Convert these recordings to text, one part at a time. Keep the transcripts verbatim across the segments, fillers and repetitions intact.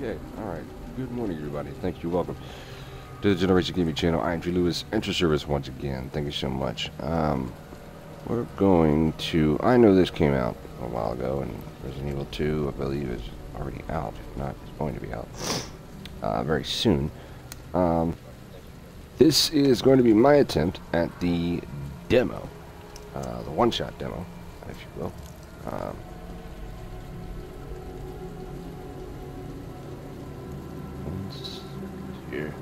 Okay, alright. Good morning, everybody. Thank you. Welcome to the Generation Gaming channel. I am Trey Lewis, Enter Service once again. Thank you so much. Um, we're going to... I know this came out a while ago, and Resident Evil two, I believe, is already out. If not, it's going to be out uh, very soon. Um, this is going to be my attempt at the demo. Uh, the one-shot demo, if you will. Um, here.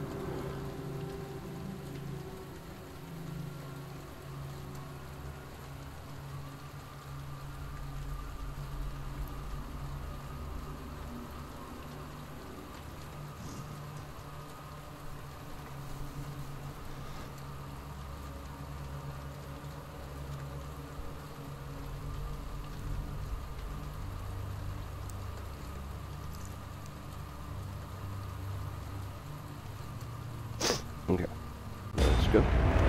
Okay, let's go.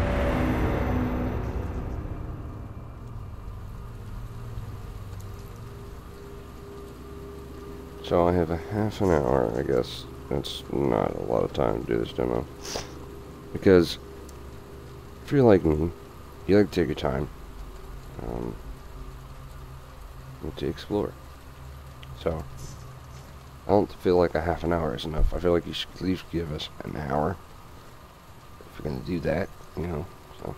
So I have a half an hour, I guess. That's not a lot of time to do this demo. Because if you're like me, you like to take your time um, and to explore. So I don't feel like a half an hour is enough. I feel like you should at least give us an hour. If you're going to do that, you know, so.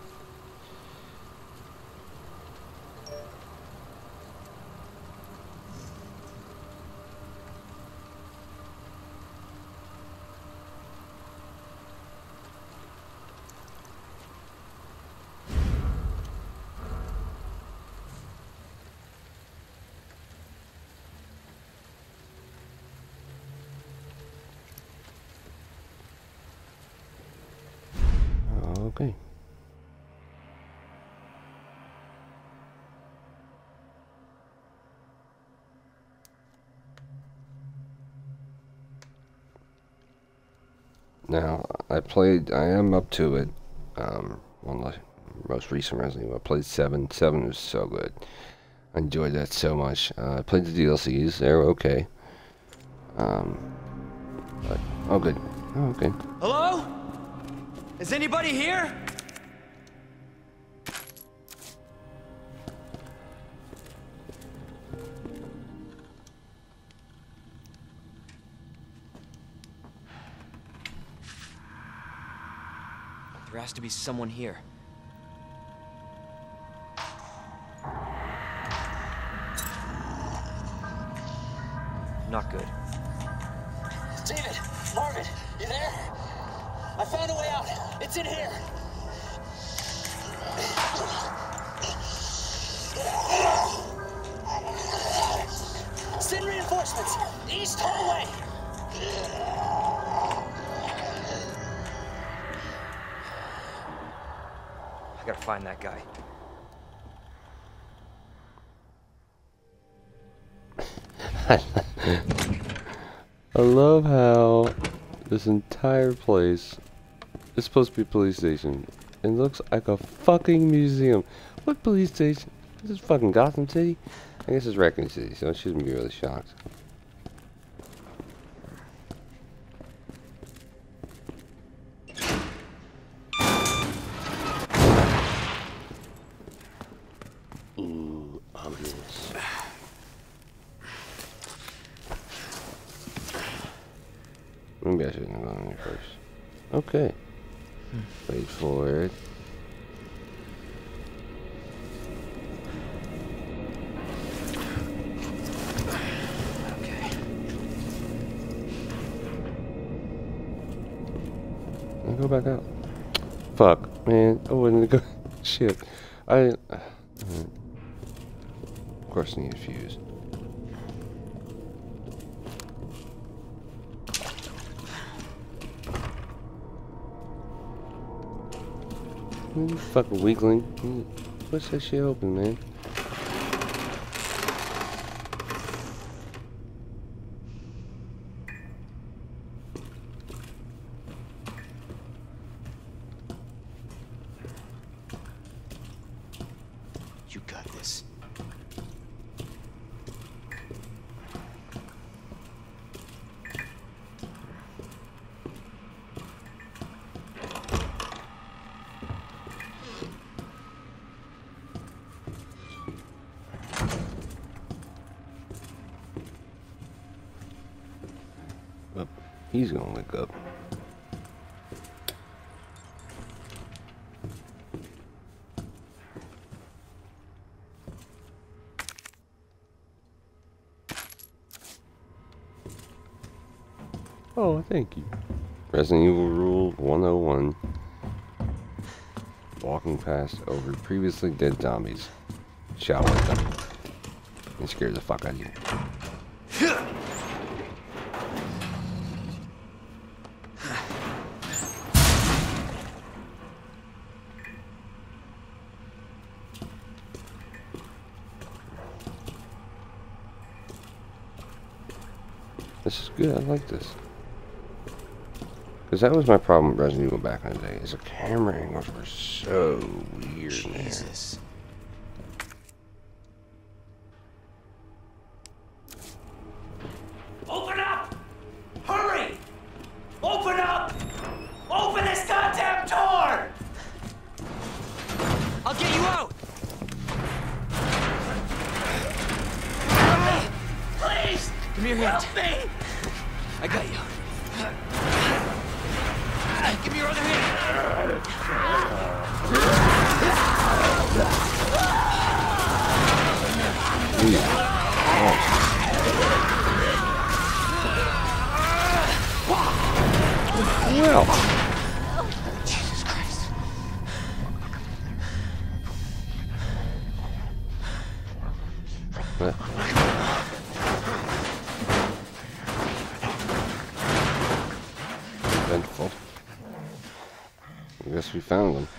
Okay. Now, I played, I am up to it, um, on the most recent Resident Evil. I played seven. seven was so good. I enjoyed that so much. Uh, I played the D L Cs, they were okay. Um, but, oh good. Oh, okay. Hello? Is anybody here? There has to be someone here. Not good. David! Marvin! You there? I found a way out! It's in here! Send reinforcements! East hallway! I gotta find that guy. I love how this entire place is supposed to be a police station. It looks like a fucking museum. What police station? This is fucking Gotham City? I guess it's Raccoon City, so I shouldn't be really shocked. Ooh, ominous. Maybe I shouldn't have gone in there first. Okay. Wait for it. Okay. I'll go back out. Fuck, man. I wouldn't go. Shit. I. Uh, of course, I need a fuse. You fucking weakling. What's that shit open, man? You got this. he's gonna lick up. Oh, thank you. Resident Evil Rule one oh one. Walking past over previously dead zombies. Shout at them. It scares the fuck out of you. This is good, I like this. Because that was my problem with Resident Evil back in the day, is the camera angles were so weird. Jesus. Open up! Hurry! Open up! Open this goddamn door! I'll get you out! Please! Give me your hand. Help me! I got you. Give me your other hand. Well. Jesus Christ. What? Eventful. I guess we found them.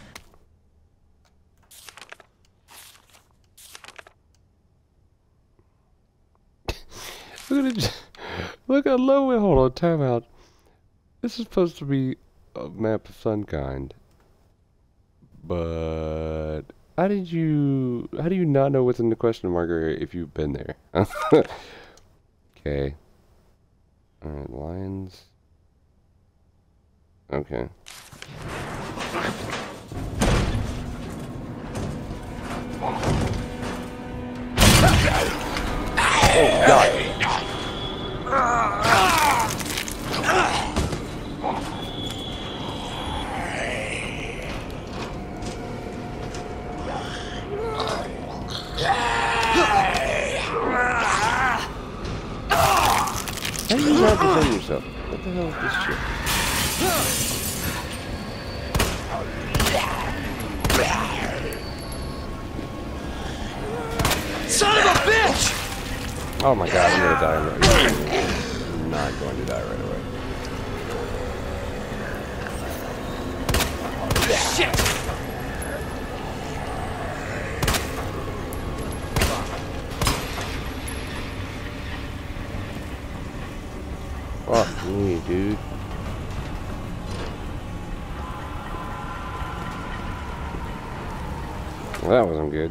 Look at it. Look how low it. Hold on, time out. This is supposed to be a map of some kind. But how did you how do you not know what's in the question mark area if you've been there? Okay. Alright, lions. Okay. Oh God. How do you not defend yourself? What the hell is this shit? Son of a bitch! Oh my God, I'm gonna die right away. I'm not going to die right away. Shit! Fuck me, dude. Well, that wasn't good.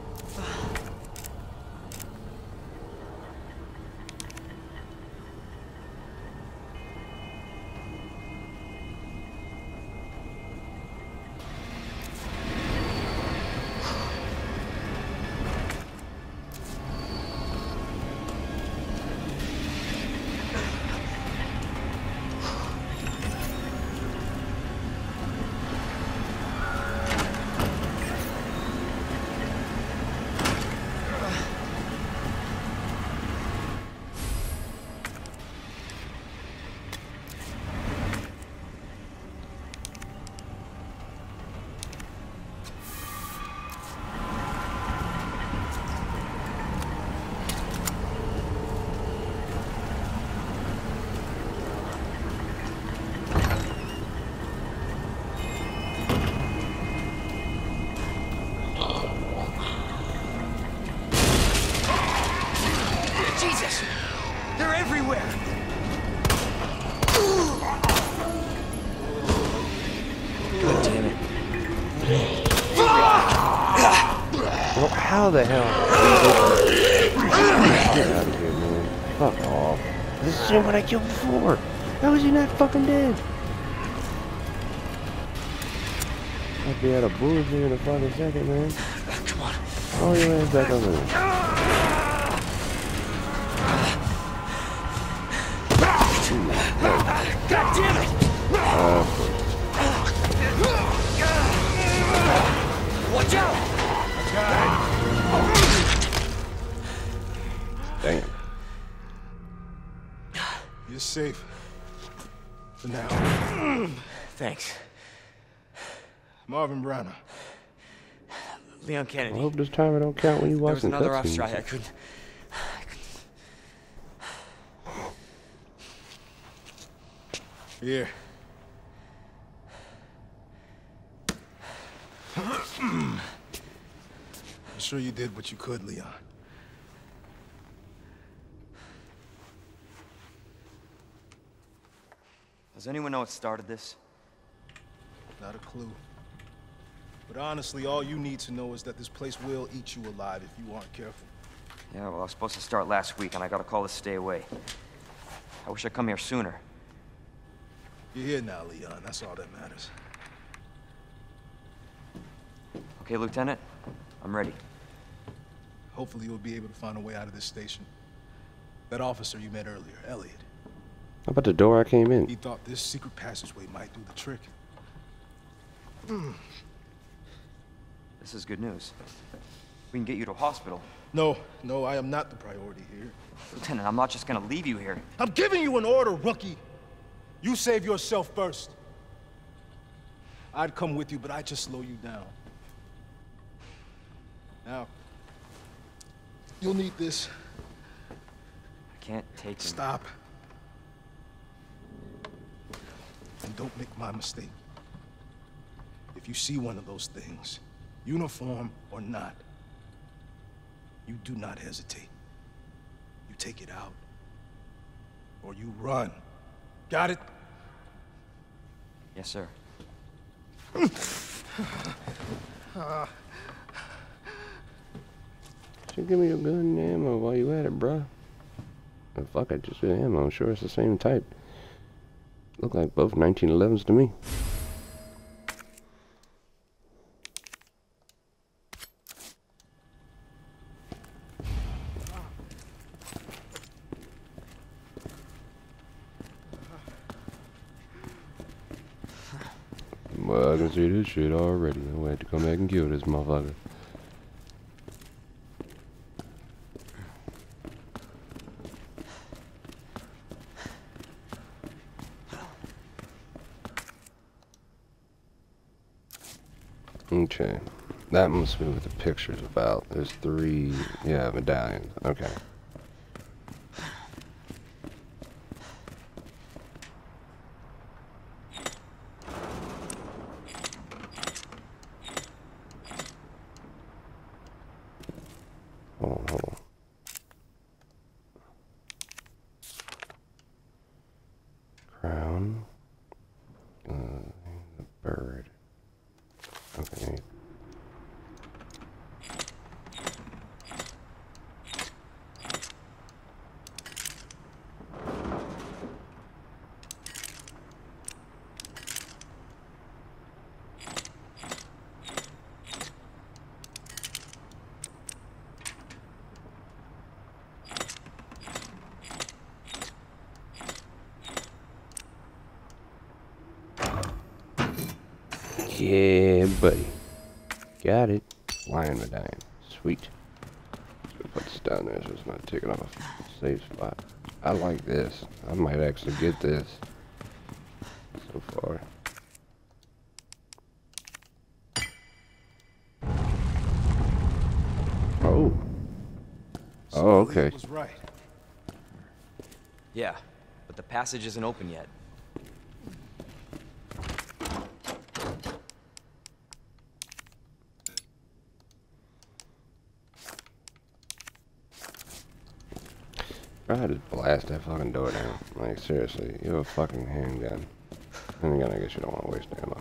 Jesus! They're everywhere! God damn it. Well, how the hell? Get out of here, man. Fuck off. This is what I killed before. How is he not fucking dead? I'd be out of bullets here in a fucking second, man. Come on. Oh, your ass back over there. God damn it! Uh, Watch out! damn. You're safe. For now. Thanks. Marvin Branagh. Leon I Kennedy. hope this time it don't count when you There was watch the another off cutscenes. strike. I couldn't. Here. I'm sure you did what you could, Leon. Does anyone know what started this? Not a clue. But honestly, all you need to know is that this place will eat you alive if you aren't careful. Yeah, well, I was supposed to start last week, and I got a call to stay away. I wish I'd come here sooner. You're here now, Leon. That's all that matters. Okay, Lieutenant? I'm ready. Hopefully you'll be able to find a way out of this station. That officer you met earlier, Elliot, How about the door I came in? he thought this secret passageway might do the trick. This is good news. We can get you to a hospital. No, no, I am not the priority here. Lieutenant, I'm not just gonna leave you here. I'm giving you an order, rookie. You save yourself first. I'd come with you, but I'd just slow you down. Now, you'll need this. I can't take him. Stop. And don't make my mistake. If you see one of those things, uniform or not, you do not hesitate. You take it out, or you run. Got it? Yes, sir. Should give me your gun and ammo while you at it, bruh. Oh, fuck it, just get ammo. I'm sure it's the same type. Look like both nineteen elevens to me. Well, I can see this shit already. I'm gonna have to come back and kill this motherfucker. Okay. That must be what the picture's about. There's three, yeah, medallions. Okay. Hold on, hold on. Crown. Uh, the bird. Okay. Yeah, buddy. Got it. Lion medallion. Sweet. Just gonna put this down there so it's not taking off a safe spot. I like this. I might actually get this. So far. Oh. So Oh, okay. Elliot was right. Yeah, but the passage isn't open yet. I had to blast that fucking door down. Like, seriously, you have a fucking handgun. And again, I guess you don't want to waste ammo.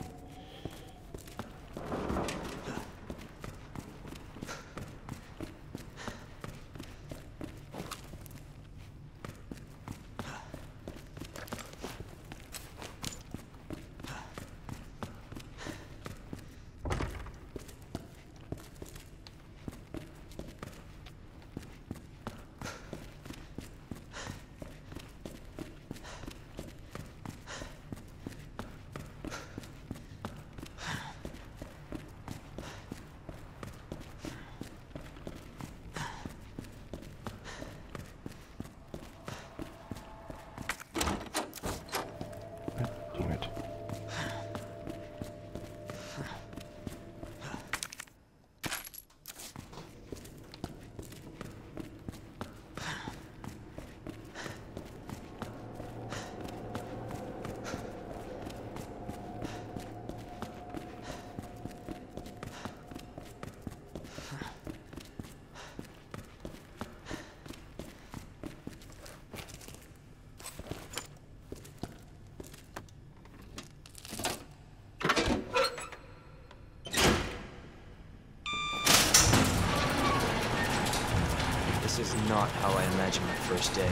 This is not how I imagined my first day.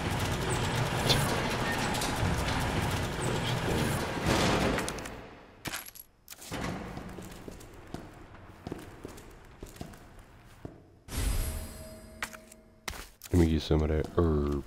Let me get some of that herb.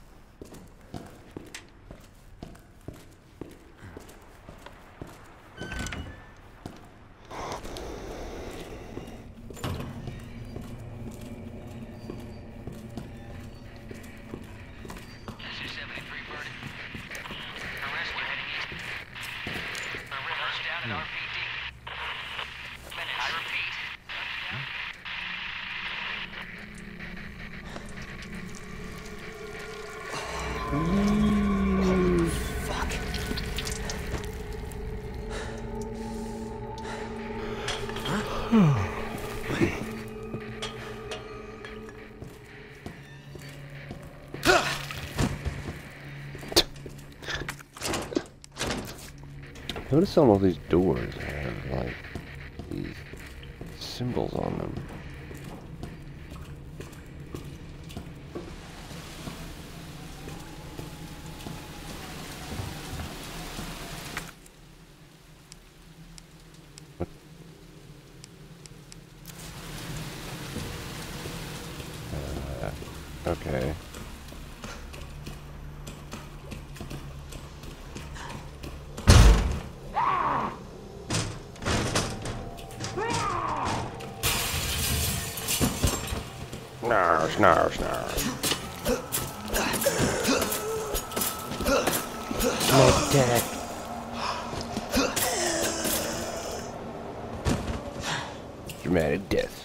Notice on all these doors have like these symbols on them. What? Uh, okay. Snarl, snarl, snarl. My dad. Dramatic death.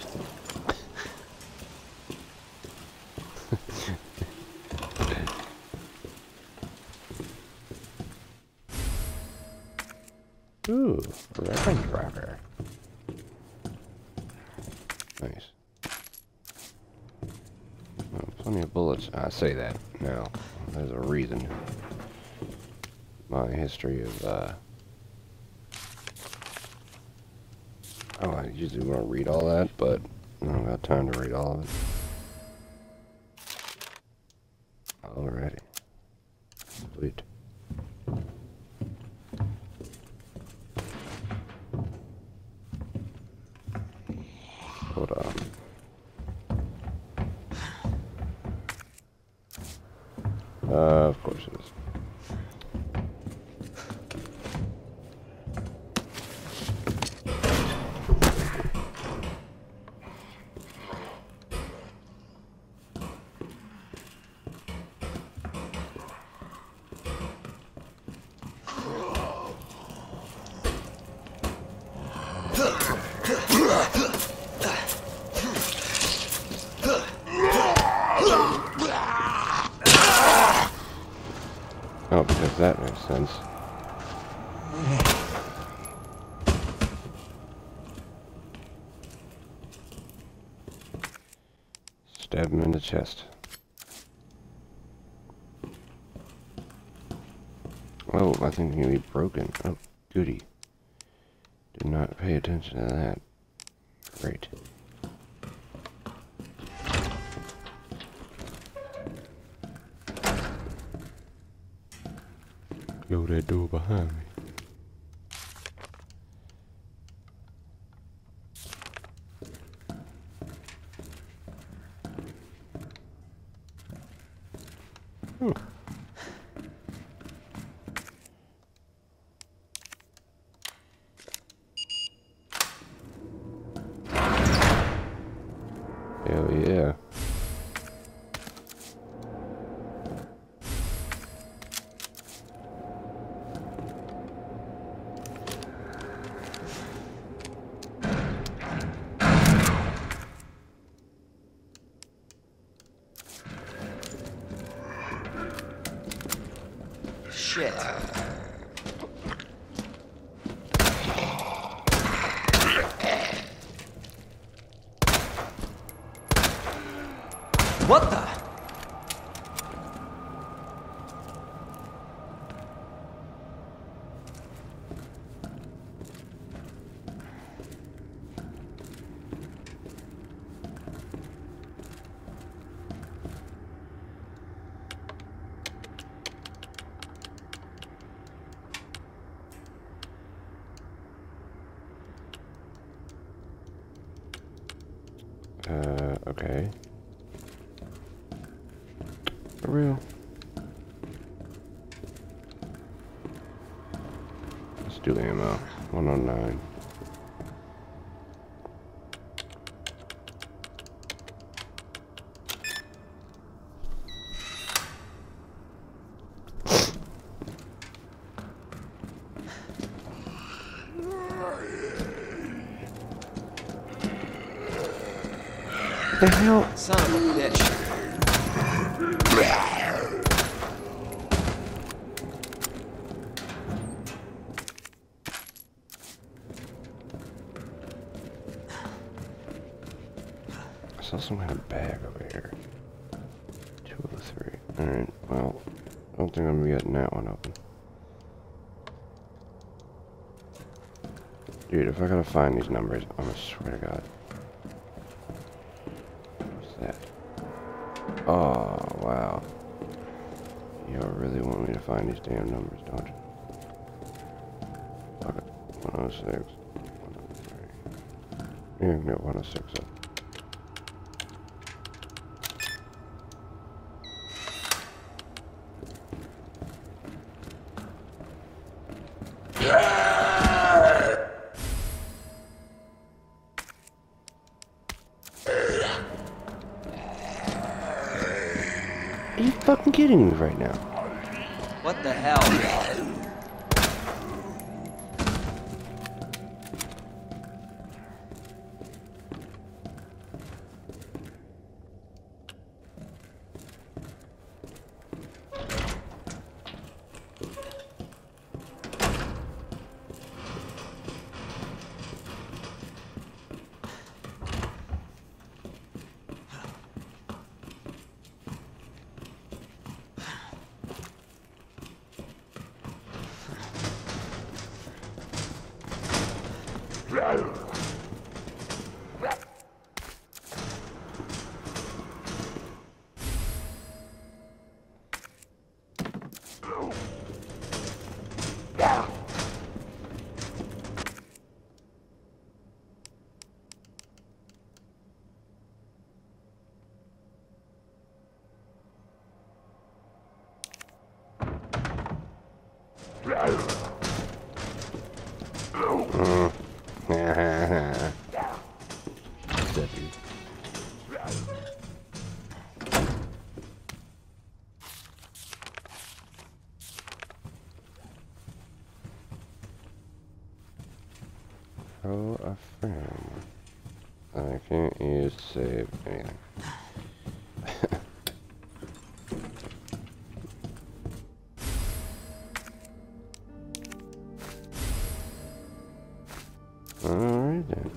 Ooh, reference rocker. Nice. Oh, plenty of bullets. I say that now. There's a reason. My history of, uh... oh, I usually want to read all that, but I don't got time to read all of it. Alrighty. Sweet. Hold on. Uh, of course it is. Oh, because that makes sense. Stab him in the chest. Oh, I think he can be broken. Oh, goody. Did not pay attention to that. Great. Close that door behind me. Hmm. Hell yeah. Shit. What the? Uh, okay. For real? Let's do ammo. one oh nine. The hell? Son of a bitch. I saw some kind of bag over here. two oh three. Alright, well, I don't think I'm gonna be getting that one open. Dude, if I gotta find these numbers, I'm gonna swear to God. What's that? Oh, wow. You really want me to find these damn numbers, don't you? Fuck it. one oh six. one oh three. You can get one oh six up. Are you fucking kidding me right now? What the hell? Oh, a friend. I can't use save anything. Alright then.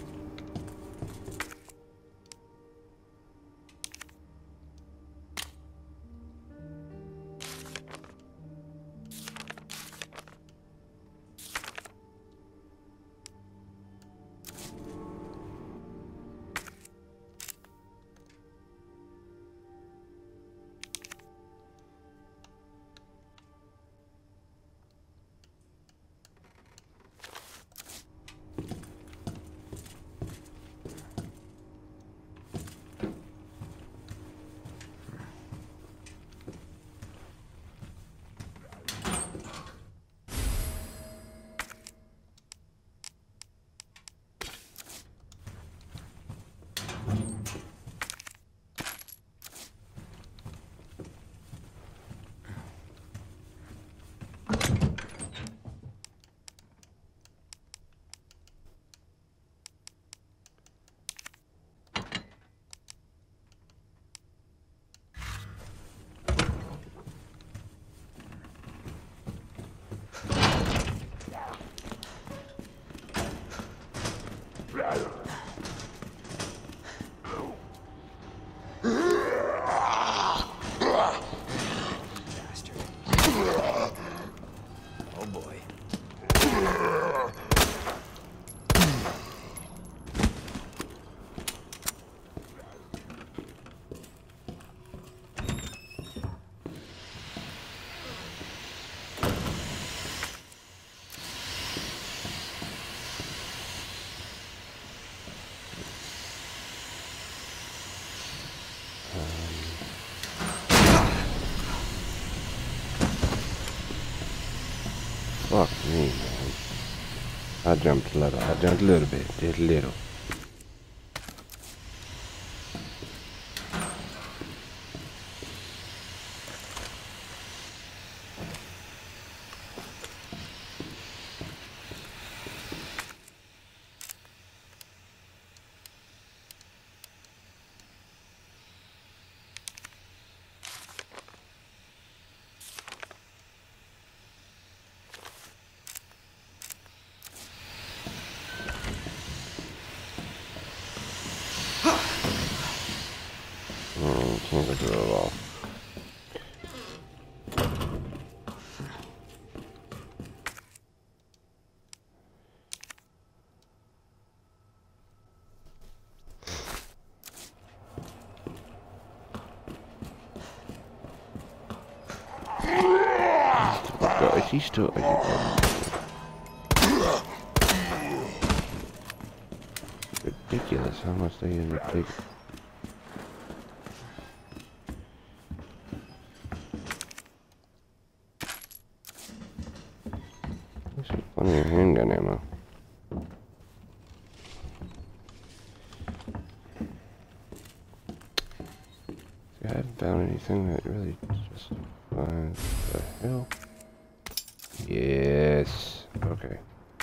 I jumped a little. I jumped a little bit. Just a little. Oh, can't go through the wall. God, is he still? Ridiculous how much they end up taking. Plenty of handgun ammo. See, I haven't found anything that really just finds the hell. Yes. Okay.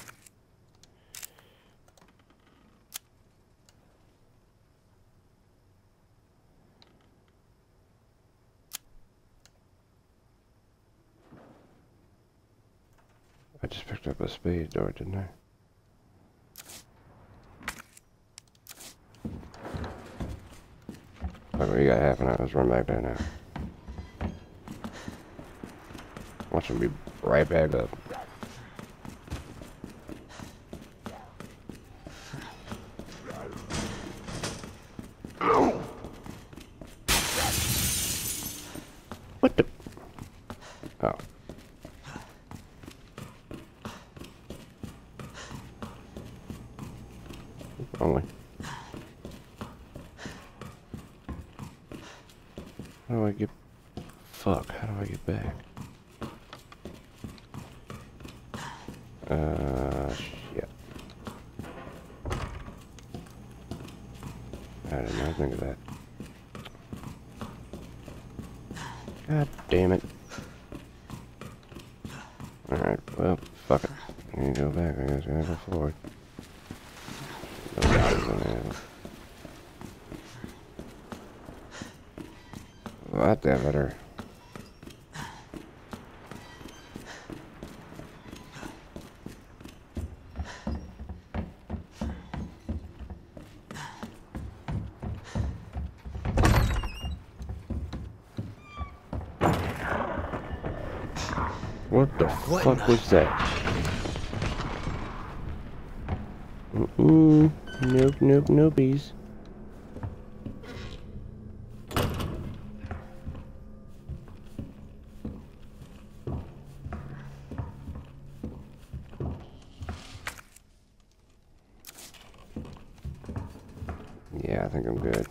I just picked up a spade door, didn't I? Okay, we got half an hour. Let's run back there now. Watch him be right back up. What the? Oh. Only. How do I get... Fuck, how do I get back? Uh, shit. I did not think of that. God damn it. Alright, well, fuck it. I need to go back, I guess I gotta go forward. Whatever. What the what fuck was that? Mm-mm. Nope, nope, nopees. Yeah, I think I'm good.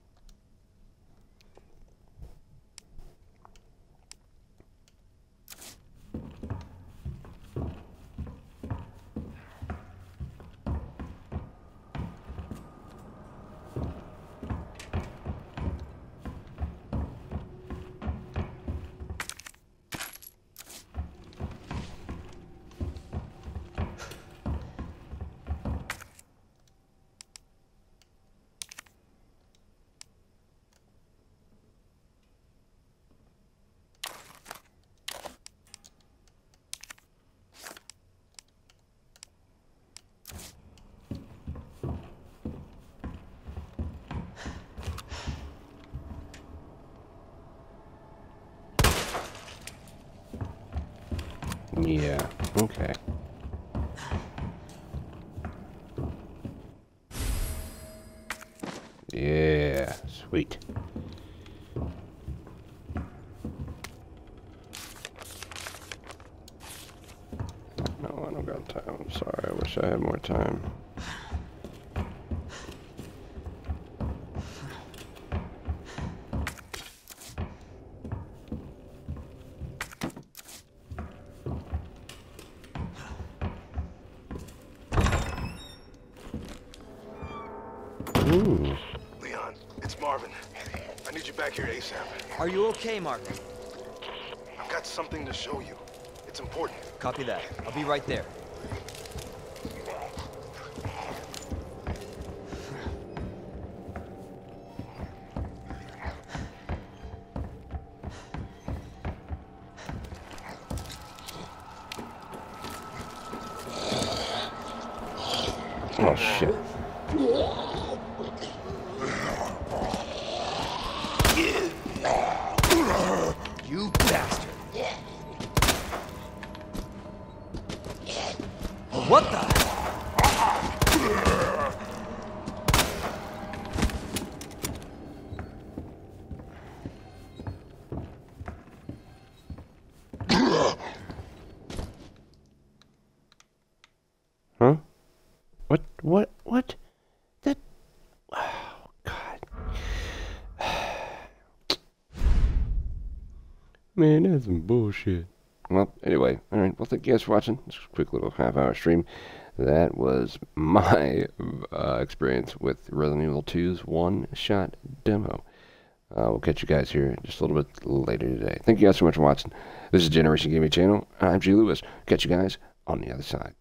Yeah, okay. Yeah, sweet. No, I don't got time. I'm sorry. I wish I had more time. Ooh. Leon, it's Marvin. I need you back here ASAP. Are you okay, Marvin? I've got something to show you. It's important. Copy that. I'll be right there. Oh, shit. You bastard! What the? Huh? What? What? What? That... Oh, God. Man, that's some bullshit. Well, anyway, alright, well, thank you guys for watching this quick little half-hour stream. That was my uh, experience with Resident Evil two's one-shot demo. Uh, we'll catch you guys here just a little bit later today. Thank you guys so much for watching. This is Generation Gaming Channel. I'm G. Lewis. Catch you guys on the other side.